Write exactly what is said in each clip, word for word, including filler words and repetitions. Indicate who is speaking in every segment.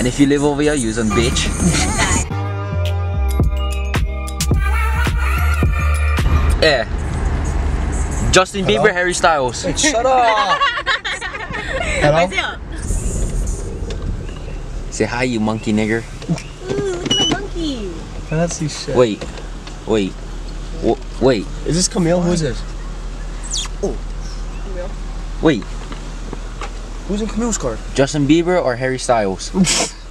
Speaker 1: And if you live over here, use on bitch. Yeah. Justin Bieber, Harry Styles.
Speaker 2: Hey, shut up! Hello?
Speaker 1: Say hi, you monkey nigger.
Speaker 3: Ooh, look at the monkey.
Speaker 2: I don't see shit.
Speaker 1: Wait, wait, w wait.
Speaker 2: Is this Camille? Who is this? Oh.
Speaker 3: Camille.
Speaker 1: Wait.
Speaker 2: Who's in Camille's car?
Speaker 1: Justin Bieber or Harry Styles?
Speaker 2: Da,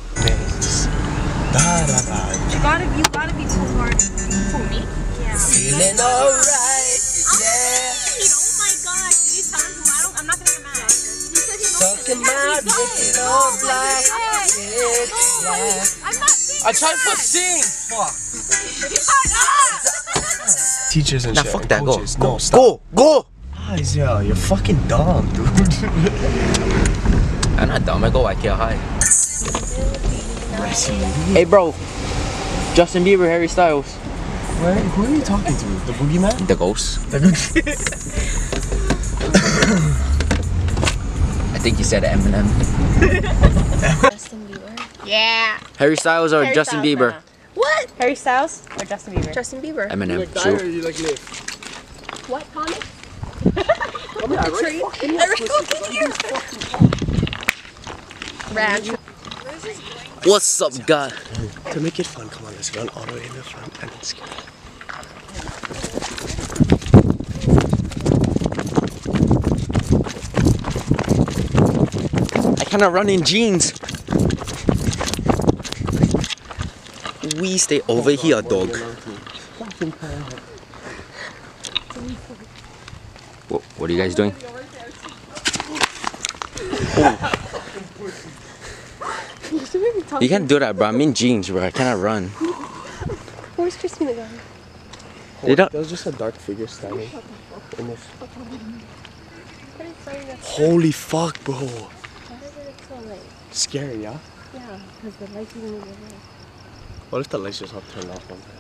Speaker 2: da, da.
Speaker 3: You gotta, you gotta be too hard. Who, me? Yeah.
Speaker 2: Feeling alright, yeah.
Speaker 3: Oh my gosh, these sounds, I don't, I'm not gonna get mad. He said he knows
Speaker 2: Talking
Speaker 3: it.
Speaker 2: about
Speaker 3: He's
Speaker 2: making
Speaker 3: going.
Speaker 2: all
Speaker 3: Oh my
Speaker 2: black,
Speaker 3: God.
Speaker 2: it's
Speaker 3: Oh,
Speaker 2: black.
Speaker 3: I'm not singing.
Speaker 1: I tried to
Speaker 3: that.
Speaker 1: sing. Fuck.
Speaker 3: Shut up.
Speaker 2: Teachers and
Speaker 1: Nah,
Speaker 2: shit.
Speaker 1: fuck
Speaker 2: and
Speaker 1: that. Go.
Speaker 2: coaches.
Speaker 1: Go.
Speaker 2: No, stop.
Speaker 1: Go. Go.
Speaker 2: Guys, yeah, you're fucking dumb, dude.
Speaker 1: I'm not dumb. I go IKEA high. Hey, bro. Justin Bieber, Harry Styles.
Speaker 2: Where, who are you talking to? The boogeyman?
Speaker 1: The ghost.
Speaker 2: The good.
Speaker 1: I think you said Eminem.
Speaker 3: Justin Bieber. Yeah.
Speaker 1: Harry Styles or
Speaker 3: Harry
Speaker 1: Justin
Speaker 3: Styles,
Speaker 1: Bieber?
Speaker 3: Anna. What? Harry Styles or Justin Bieber? Justin Bieber.
Speaker 1: Eminem.
Speaker 2: Die
Speaker 1: True.
Speaker 2: or you like live?
Speaker 3: What, Tommy?
Speaker 2: Come here, right fucking here.
Speaker 3: Ranch.
Speaker 1: What's up, God?
Speaker 2: To make it fun, come on, let's run all the way in the front and then skip.
Speaker 1: I cannot run in jeans. We stay over here, dog. What, what are you guys doing? You can't do that, bro. I'm in jeans, bro. I cannot run.
Speaker 3: Where's Christina going?
Speaker 1: They don't-
Speaker 2: There was just a dark figure standing in this. Holy fuck, bro. Scary, yeah?
Speaker 3: Yeah, because the lights even over there.
Speaker 2: What if the lights just all turned off one time?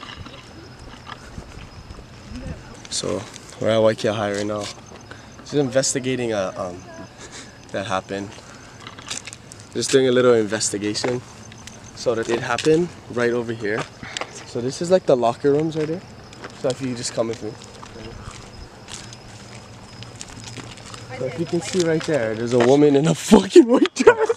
Speaker 2: So, we're at Waikea High right now. Just investigating a, um, that happened. Just doing a little investigation. So that it happened right over here. So this is like the locker rooms right there. So if you just come with me. So if you can see right there, there's a woman in a fucking white dress.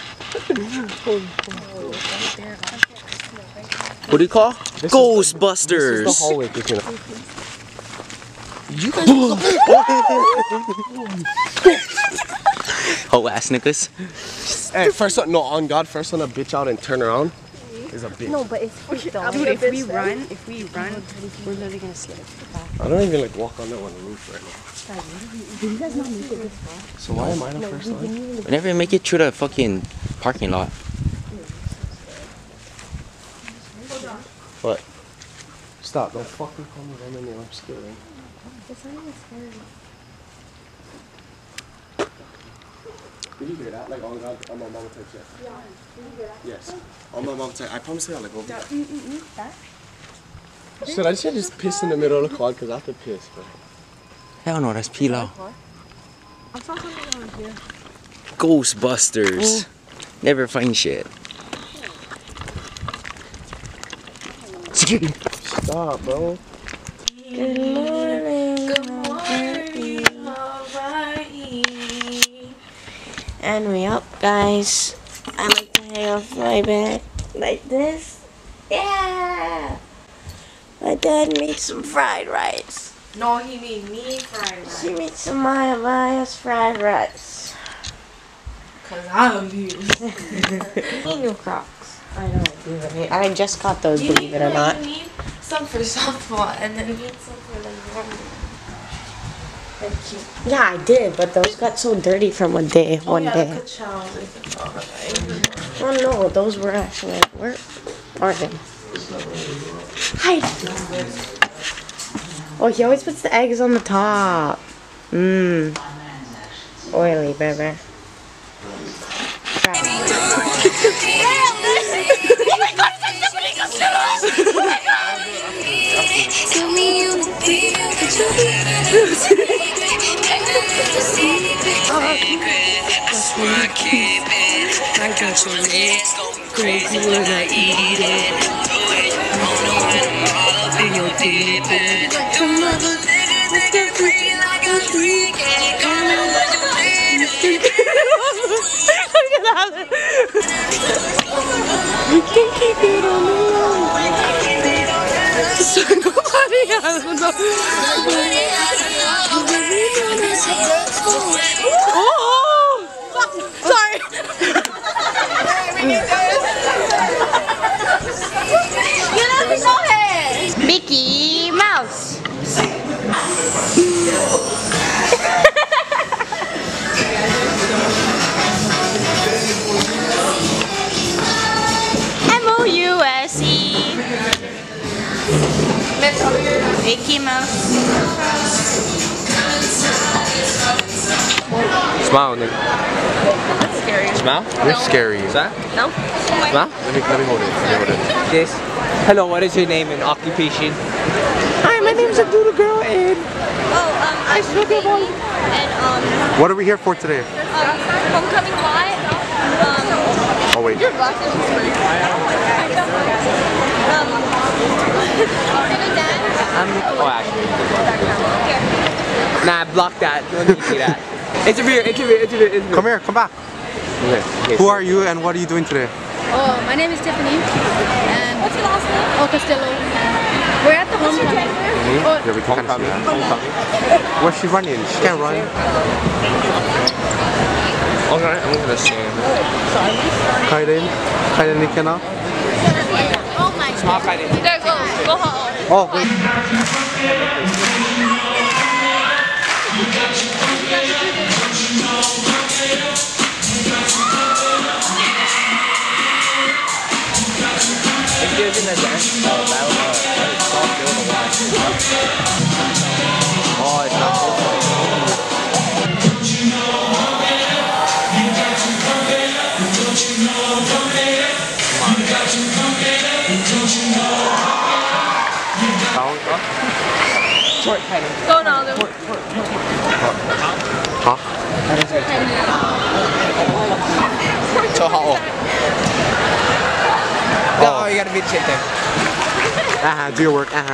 Speaker 1: What do you call?
Speaker 2: This is
Speaker 1: Ghostbusters.
Speaker 2: the, this is the hallway. Christina. You guys.
Speaker 1: Oh, ass niggas.
Speaker 2: Hey, first one, no, on God, first one to bitch out and turn around is a bitch.
Speaker 3: No, but it's freaked out.
Speaker 4: Dude, if we run, if we run, we're literally gonna slip.
Speaker 2: I don't even like walk on that one roof right now.
Speaker 3: Did you guys not make it this far?
Speaker 2: So why am I the first one?
Speaker 1: We never make it through the fucking parking lot.
Speaker 2: What? Stop, don't fucking call me that name, I'm scared.
Speaker 3: It's not even scary.
Speaker 2: Did you hear that? Like on God, on my mama type shit? Yeah. Did you hear that? Yes. On my mama type. I promise you I'll like over there.
Speaker 3: That?
Speaker 2: Shit, I just can't just piss in the middle of the quad because I have to piss, bro.
Speaker 1: Hell no, that's Pilo.
Speaker 3: I saw something on here.
Speaker 1: Ghostbusters. Never find shit.
Speaker 2: Stop, bro.
Speaker 4: Good morning. Good morning. Hawaii. And we up, guys. I like to hang off my bed like this. Yeah. My dad made some fried rice.
Speaker 3: No, he made me fried rice.
Speaker 4: She made some Maya Maya's fried rice.
Speaker 3: Cause I'm here.
Speaker 4: He new Crocs. I know, dude. I just got those, believe it or not.
Speaker 3: You need some for softball and then you need some for the normal. Like cute.
Speaker 4: Yeah, I did, but those got so dirty from one day. One
Speaker 3: oh, yeah,
Speaker 4: day.
Speaker 3: Ka-chow.
Speaker 4: Oh no, those were actually at work. Aren't they? Hi. Oh, he always puts the eggs on the top. Mmm. Oily, baby. Right.
Speaker 5: I got your legs going cool as I eat it. And you're dipping. Come on, let's get free like a freak. Come on, let's get we can keep it on the low. So nobody has enough. Oh! Sorry.
Speaker 4: Mickey Mouse. M O U S E. Mickey Mouse.
Speaker 1: Smile, nigga.
Speaker 3: That's scary.
Speaker 1: Smile?
Speaker 6: You're scary.
Speaker 1: Is that?
Speaker 3: No?
Speaker 1: Smile?
Speaker 6: Let me, let me hold it. Let me hold it.
Speaker 1: Yes. Hello, what is your name and occupation? Hi, my name is a doodle girl and
Speaker 3: Oh, um, I'm Baby, and um,
Speaker 6: What are we here for today?
Speaker 3: um, homecoming light. Um,
Speaker 6: Oh wait.
Speaker 3: your glasses. Um, homecoming dance.
Speaker 1: I'm oh actually. Nah, block that. No need to see that. Interview, interview, interview, interview.
Speaker 6: Come here, come back.
Speaker 1: Okay. Okay.
Speaker 6: Who are you and what are you doing today?
Speaker 7: Oh, my name is Tiffany. And what's your last name? Oh, Costello. We're at the homecoming.
Speaker 6: Mm-hmm.
Speaker 7: Oh,
Speaker 6: Yeah, we can see that. Where's she running? She can't run.
Speaker 1: Okay, I'm gonna stand.
Speaker 6: Kaiden? Kaiden Nikena?
Speaker 7: oh my
Speaker 1: Smile, Kaiden.
Speaker 3: There, go, go home.
Speaker 6: Oh, wait.
Speaker 1: If you're in a dance uh, battle, uh, it's called Build a Wall. Oh, it's not so Short, kind of.
Speaker 3: Go now, then.
Speaker 6: Huh?
Speaker 1: So how? No, you gotta be chill there.
Speaker 6: Uh-huh, do your work. Uh-huh.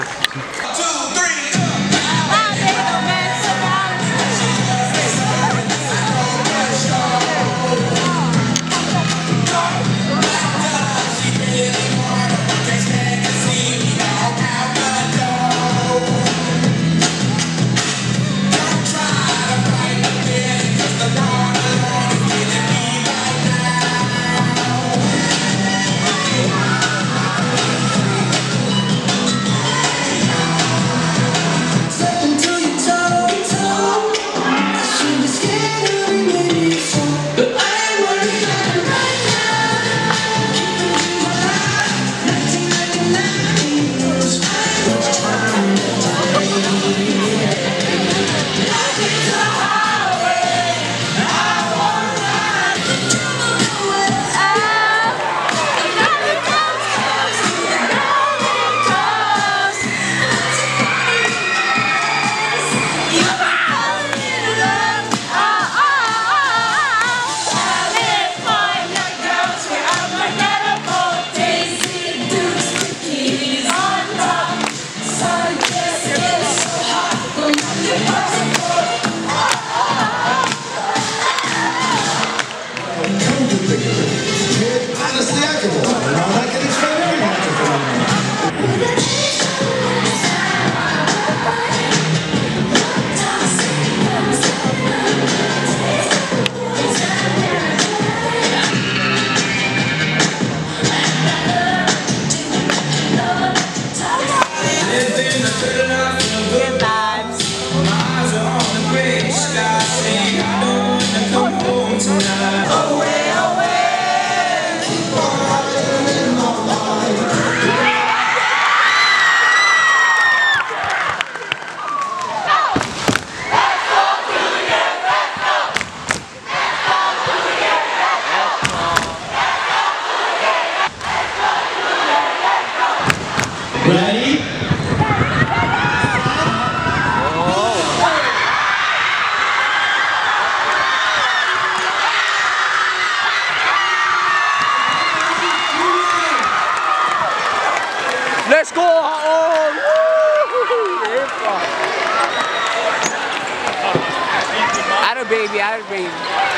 Speaker 1: Let's go! Oh, Atta baby, atta baby.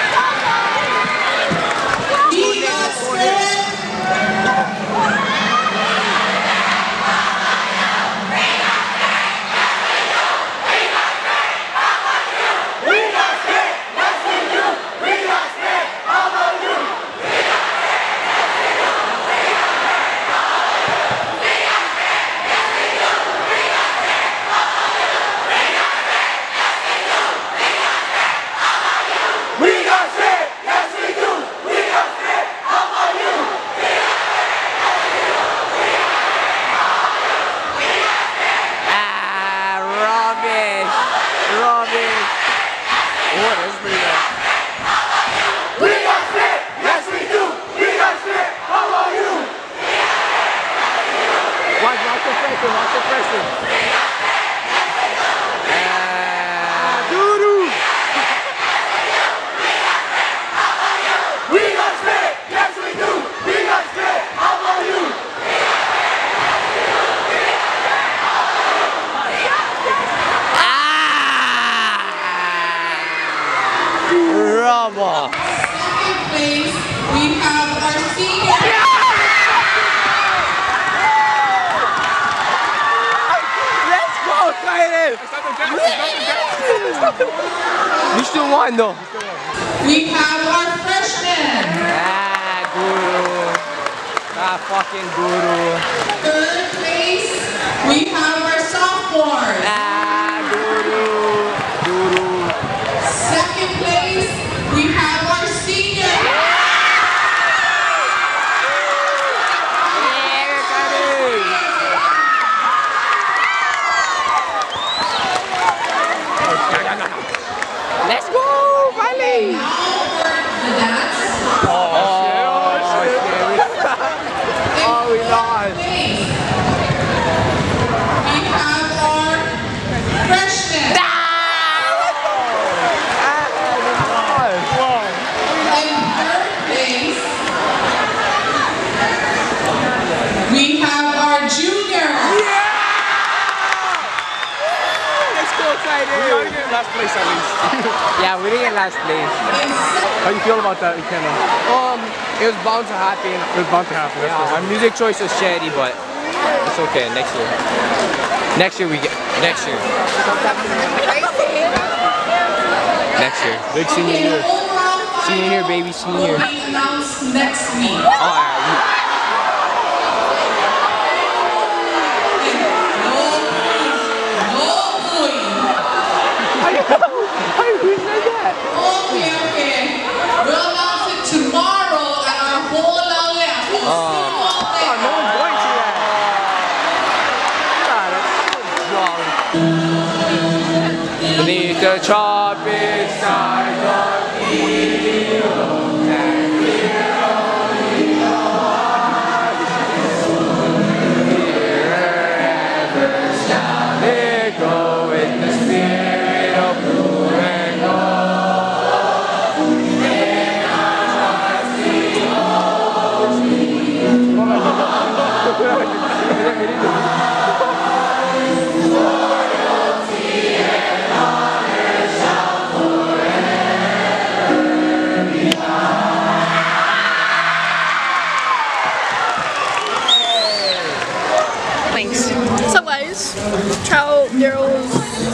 Speaker 5: Please, we have our senior.
Speaker 1: Let's go, Kaiden! You still won though.
Speaker 5: We have our freshmen.
Speaker 1: Ah, Guru. Ah, fucking Guru.
Speaker 5: Third place, we have our sophomores.
Speaker 1: Ah, Guru. Guru.
Speaker 5: Second place, we have our seniors.
Speaker 1: Let's go, Valley!
Speaker 5: Now for the dance.
Speaker 1: Oh, shit. Oh, we lost.
Speaker 5: Place, we have our freshmen. In third place, we have our juniors.
Speaker 1: Let's go, Kaiden!
Speaker 6: We gotta get last place at least.
Speaker 1: Yeah, we didn't get last place.
Speaker 6: How you feel about that, Ikenna?
Speaker 1: Um, it was bound to happen.
Speaker 6: It was bound to happen. That's
Speaker 1: Yeah,
Speaker 6: what
Speaker 1: our music choice was shady, but it's okay. Next year. Next year we get. Next year. Next year.
Speaker 6: big senior year.
Speaker 5: Overall
Speaker 1: Senior,
Speaker 5: final
Speaker 1: baby, senior.
Speaker 5: will be announced next week.
Speaker 1: Alright.
Speaker 5: Okay, okay. We'll announce it tomorrow at our whole level. We'll see you all there.
Speaker 1: No one's going to that. God, that's so drunk. Beneath the tropic skies of go in the spirit of blue and
Speaker 7: Thanks. What's up, guys? Ciao, girls.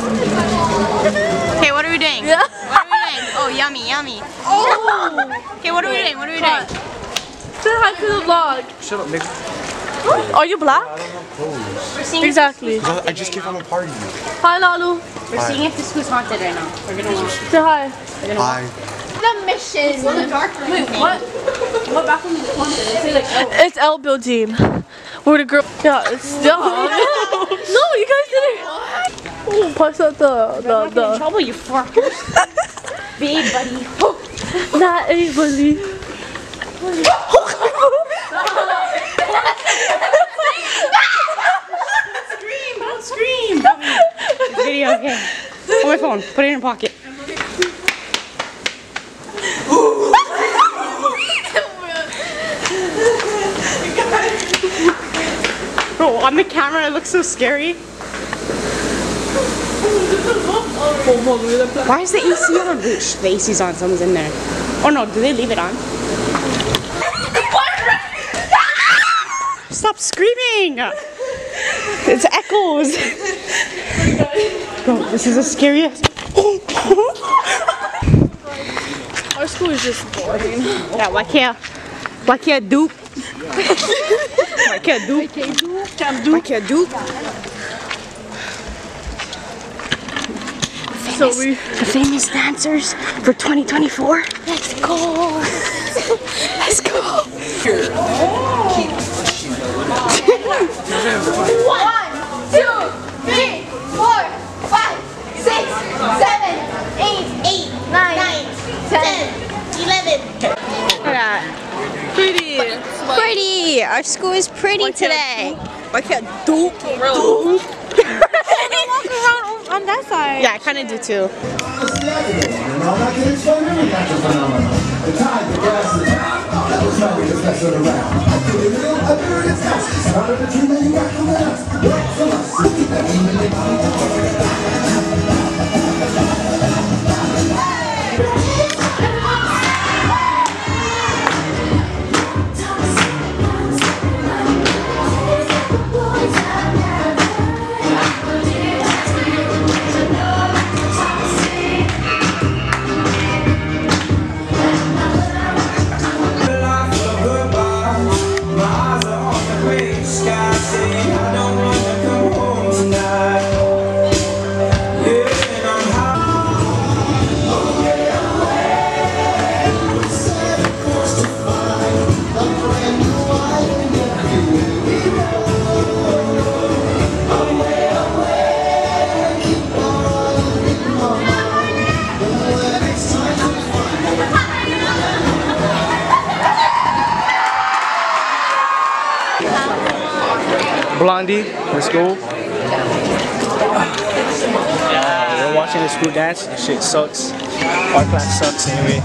Speaker 4: Okay, what are we doing?
Speaker 7: Yeah.
Speaker 4: What are we doing? Oh, yummy, yummy.
Speaker 7: Oh!
Speaker 4: Okay, what are we doing? What are we doing?
Speaker 7: Say hi to the vlog.
Speaker 6: Shut up, nigga.
Speaker 7: Are you black?
Speaker 4: We're seeing
Speaker 7: Exactly.
Speaker 6: I just came from a party.
Speaker 7: Hi, Lalu.
Speaker 4: We're seeing if this school's haunted right now. We're gonna watch.
Speaker 7: Say hi.
Speaker 6: Hi.
Speaker 7: The mission.
Speaker 4: It's in the dark room. Wait, what? What bathroom is it haunted? Is it like oh.
Speaker 7: It's L building. Where the girl? Yeah, it's dumb. No, you guys didn't. Oh, pass out the the
Speaker 4: in
Speaker 7: the.
Speaker 4: trouble, you fuckers. Big buddy.
Speaker 7: Not anybody.
Speaker 4: Scream! Don't scream! It's video, okay. On my phone. Put it in your pocket.
Speaker 8: Bro, on the camera it looks so scary. Why is the A C on? Shh, the A C's on, someone's in there. Oh no, do they leave it on? Stop screaming! It's echoes! Bro, this is the scariest.
Speaker 7: Our school is just boring.
Speaker 8: Yeah, why can't, why can't dupe? Why can't dupe? Can't dupe? Why can't dupe?
Speaker 7: So we.
Speaker 8: The famous dancers for twenty twenty-four. Let's go! Let's go!
Speaker 9: One, two, three, four, five, six, seven, eight, eight, nine, ten, eleven.
Speaker 8: Look at that.
Speaker 7: Pretty.
Speaker 8: Pretty! Our school is pretty today. Why can't dupe? Dupe? Walk around on that side. Yeah, I kind of do too.
Speaker 10: Blondie, let's go. Yeah, we're watching the school dance. This shit sucks. Our class sucks anyway.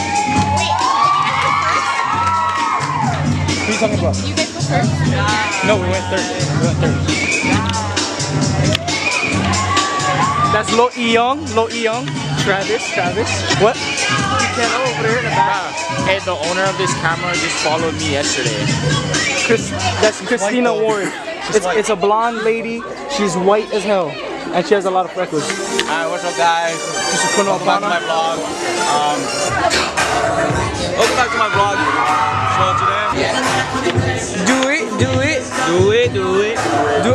Speaker 10: Who are you talking about?
Speaker 7: You guys go first?
Speaker 10: No, we went third. We went third. That's Lo E Young. Lo E Young. Travis. Travis. What?
Speaker 6: Ken over there in the back. Hey, the owner of this camera just followed me yesterday.
Speaker 10: Chris, that's Christina Ward. It's, it's a blonde lady. She's white as hell. And she has a lot of freckles.
Speaker 6: Alright, what's up guys? Welcome back to my vlog. Um, welcome back to my vlog. So today,
Speaker 1: Do it, do it, do it, do it, do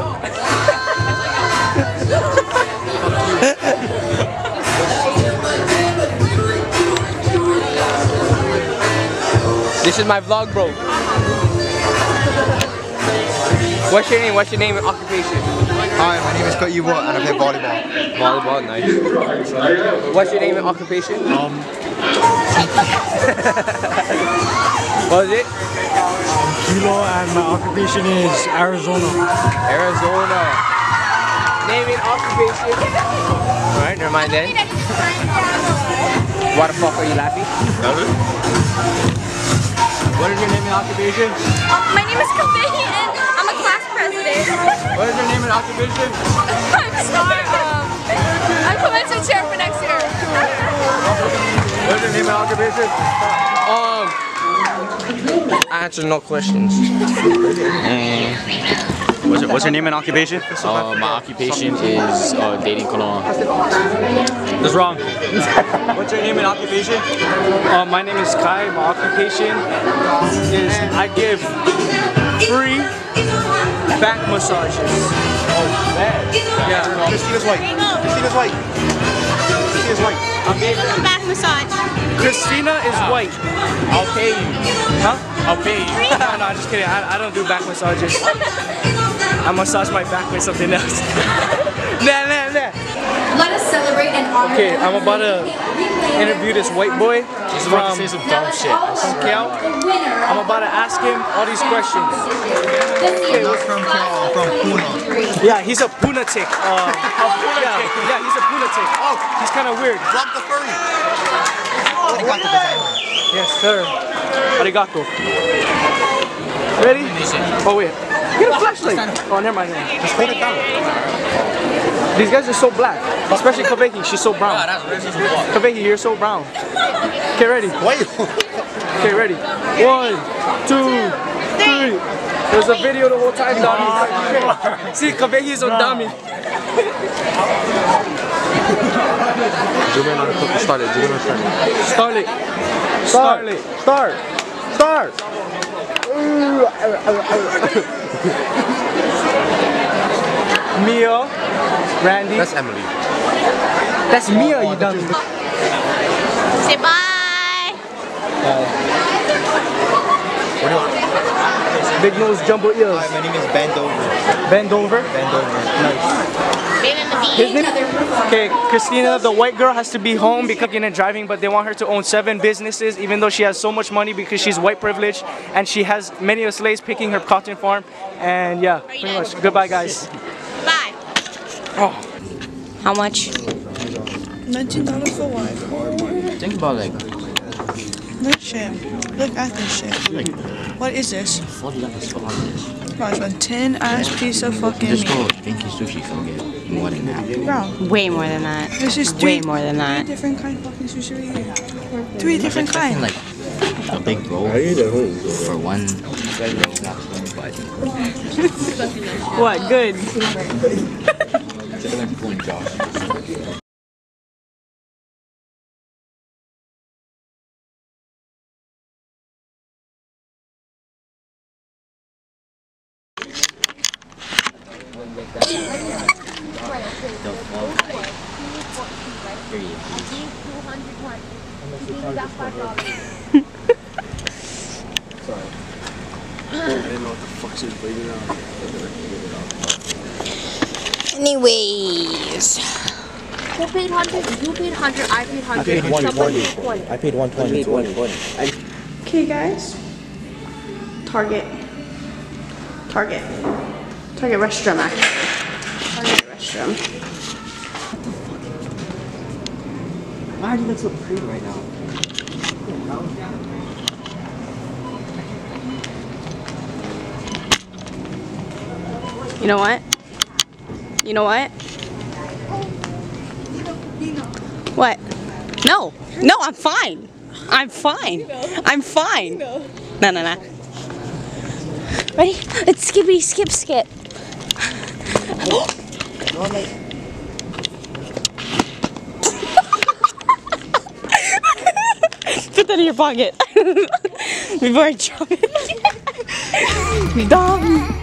Speaker 1: it. This is my vlog, bro. What's your name? What's your name and occupation?
Speaker 11: Hi, my name is Kurt Yuwa and I play volleyball.
Speaker 1: Volleyball, nice. What's your name and occupation?
Speaker 11: Um,
Speaker 1: what is it?
Speaker 12: Kilo and my occupation is Arizona.
Speaker 1: Arizona. Name and occupation. Alright, never mind then. Why the fuck are you laughing? What is your name and occupation?
Speaker 9: Uh, my name is Kafe and I'm a class president.
Speaker 1: What is your name and occupation?
Speaker 9: I'm Star. Um, I'm commencement chair for next year.
Speaker 1: What is your name and occupation? Um, answer no questions.
Speaker 6: mm, what's, your, what's your name and occupation?
Speaker 13: Uh, my occupation is uh, dating cologne.
Speaker 10: That's wrong. What's your name and occupation? Uh, my name is Kai. My occupation is I give free back massages.
Speaker 11: Oh, bad.
Speaker 10: Yeah.
Speaker 11: Christina's white. Christina's white. Christina's white.
Speaker 10: I'm being
Speaker 8: back massage.
Speaker 10: Christina is white.
Speaker 6: I'll pay you.
Speaker 10: Huh?
Speaker 6: I'll pay you.
Speaker 10: no, no, I'm just kidding. I, I don't do back massages. I massage my back with something else. nah, nah, nah.
Speaker 9: Let us celebrate and honor.
Speaker 10: Okay, I'm about to interview this white boy
Speaker 6: He's
Speaker 10: from,
Speaker 6: about to say some dumb shit.
Speaker 10: from Cal. I'm about to ask him all these questions.
Speaker 11: I'm not from Cal, I'm from Puna.
Speaker 10: Yeah, he's a lunatic. Uh, yeah, yeah, he's a lunatic. Oh, he's kind of weird.
Speaker 11: Drop the furry. Arigato gozaimasu.
Speaker 10: Yes, sir. Arigato. Ready? Oh, wait. Get a flashlight. Oh, never mind. Just hold it down. These guys are so black, especially Kaveki. She's so brown. Kaveki, you're so brown. Okay, ready? Okay, ready? One, two, three. There's a video the whole time, dummy. See, Kaveki is a dummy.
Speaker 6: Zoom in on the start it. Zoom in on
Speaker 10: Start it. Start it. Start. Start. Mia, Randy.
Speaker 6: That's Emily.
Speaker 10: That's Mia, you dummy.
Speaker 8: Say bye.
Speaker 6: What do you want?
Speaker 10: Big nose, jumbo ears.
Speaker 11: Hi, my name is Bendover.
Speaker 10: Bend over.
Speaker 11: Bendover. Nice.
Speaker 8: Been in the
Speaker 10: His name? Okay, Christina, the white girl, has to be home because and driving, but they want her to own seven businesses, even though she has so much money because she's white privileged and she has many of slaves picking her cotton farm. And yeah, pretty much. Goodbye, guys.
Speaker 8: Bye.
Speaker 10: Oh.
Speaker 8: How much?
Speaker 7: nineteen dollars for what?
Speaker 13: Think about like.
Speaker 7: Look shit. Look at this shit. What is this?
Speaker 13: forty dollars for all this.
Speaker 7: Bro, it's a tin ass piece of fucking
Speaker 13: Just
Speaker 7: meat.
Speaker 13: go Vinky Sushi for get more than that.
Speaker 7: Bro,
Speaker 8: Way more than that.
Speaker 7: this is three,
Speaker 8: Way more than that.
Speaker 7: three different kind of fucking sushi right here. Three different
Speaker 13: Expecting
Speaker 7: kinds.
Speaker 13: like a big roll for one roll, but
Speaker 8: What? Good.
Speaker 13: just like pulling Josh.
Speaker 8: Anyways.
Speaker 9: Who paid one hundred? You paid one hundred, I paid one hundred.
Speaker 11: I paid one
Speaker 9: Somebody
Speaker 11: twenty.
Speaker 9: paid
Speaker 11: I paid one twenty.
Speaker 7: Okay, guys. Target. Target. Target restroom, actually. Target restroom.
Speaker 13: Why do you look so pretty right now?
Speaker 8: You know what? You know what? What? No. No, I'm fine. I'm fine. I'm fine. No, no, no. Ready? It's skippy, skip, skip. Put that in your pocket before I drop it. Dumb.